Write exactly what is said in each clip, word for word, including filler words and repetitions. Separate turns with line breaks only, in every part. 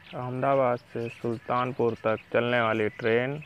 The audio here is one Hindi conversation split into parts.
अहमदाबाद से सुल्तानपुर तक चलने वाली ट्रेन,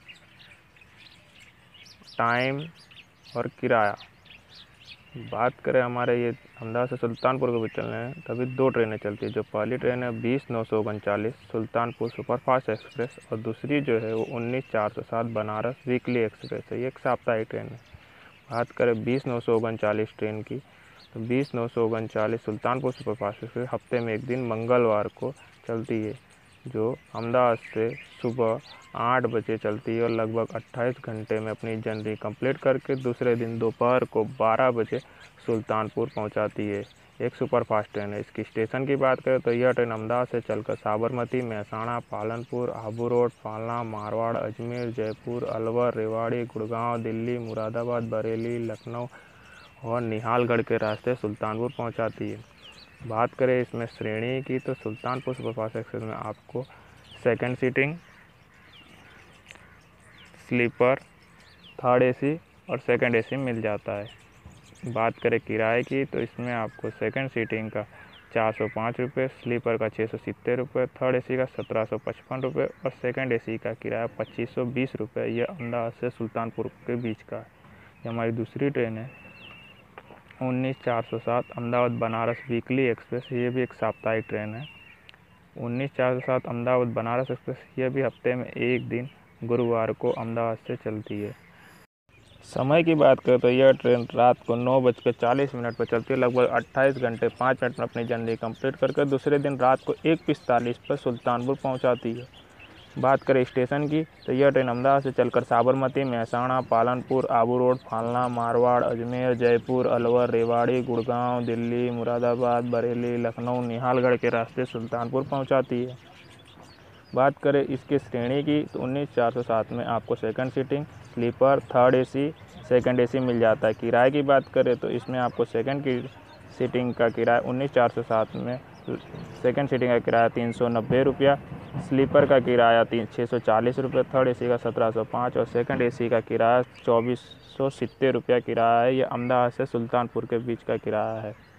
टाइम और किराया। बात करें हमारे ये अहमदाबाद से सुल्तानपुर के बीच चलने हैं, तभी दो ट्रेनें चलती है। जो पहली ट्रेन है बीस नौ सौ उनचालीस सुल्तानपुर सुपरफास्ट एक्सप्रेस, और दूसरी जो है वो उन्नीस चार सौ सात बनारस वीकली एक्सप्रेस है। ये एक साप्ताहिक ट्रेन है। बात करें बीस नौ सौ उनचालीस ट्रेन की, तो बीस नौ सौ उनचालीस सुल्तानपुर सुपरफास्ट एक्सप्रेस हफ्ते में एक दिन मंगलवार को चलती है, जो अहमदाबाद से सुबह आठ बजे चलती है और लगभग अट्ठाईस घंटे में अपनी जर्नी कंप्लीट करके दूसरे दिन दोपहर को बारह बजे सुल्तानपुर पहुंचाती है। एक सुपरफास्ट ट्रेन है। इसकी स्टेशन की बात करें तो यह ट्रेन अहमदाबाद से चलकर साबरमती, महसाणा, पालनपुर, आबू रोड, फालना, मारवाड़, अजमेर, जयपुर, अलवर, रेवाड़ी, गुड़गांव, दिल्ली, मुरादाबाद, बरेली, लखनऊ और निहालगढ़ के रास्ते सुल्तानपुर पहुंचाती है। बात करें इसमें श्रेणी की, तो सुल्तानपुर सुपरफास्ट एक्सप्रेस में आपको second seating, sleeper, third AC और सेकंड एसी मिल जाता है। बात करें किराए की, तो इसमें आपको सेकंड सीटिंग का चार सौ पाँच रुपये, स्लीपर का छः सौ सत्तर रुपये, थर्ड एसी का सत्रह सौ पचपन रुपये और सेकंड एसी का किराया पच्चीस सौ बीस रुपये। यह अहमदाबाद से सुल्तानपुर के बीच का है। ये हमारी दूसरी ट्रेन है उन्नीस चार सौ सात अहमदाबाद बनारस वीकली एक्सप्रेस। ये भी एक साप्ताहिक ट्रेन है। उन्नीस चार सौ सात अहमदाबाद बनारस एक्सप्रेस यह भी हफ्ते में एक दिन गुरुवार को अहमदाबाद से चलती है। समय की बात करें तो यह ट्रेन रात को नौ बज के चालीस मिनट पर चलती है। लगभग अट्ठाईस घंटे पाँच मिनट में अपनी जर्नी कंप्लीट करके दूसरे दिन रात को एक पिस्तालीस पर सुल्तानपुर पहुंचाती है। बात करें स्टेशन की, तो यह ट्रेन अहमदाबाद से चलकर साबरमती, महसाणा, पालनपुर, आबू रोड, फालना, मारवाड़, अजमेर, जयपुर, अलवर, रेवाड़ी, गुड़गांव, दिल्ली, मुरादाबाद, बरेली, लखनऊ, निहालगढ़ के रास्ते सुल्तानपुर पहुंचाती है। बात करें इसकी श्रेणी की, तो उन्नीस चार सौ सात में आपको second seating, sleeper, third AC, second AC मिल जाता है। किराए की बात करें तो इसमें आपको सेकंड की सीटिंग का किराया उन्नीस चार सौ सात में सेकंड सीटिंग का किराया तीन सौ नब्बे रुपया, स्लीपर का किराया तीन छः सौ चालीस रुपये, थर्ड एसी का सत्रह सौ पाँच और सेकंड एसी का किराया चौबीस सौ सत्तर रुपया किराया है। यह अहमदाबाद से सुल्तानपुर के बीच का किराया है।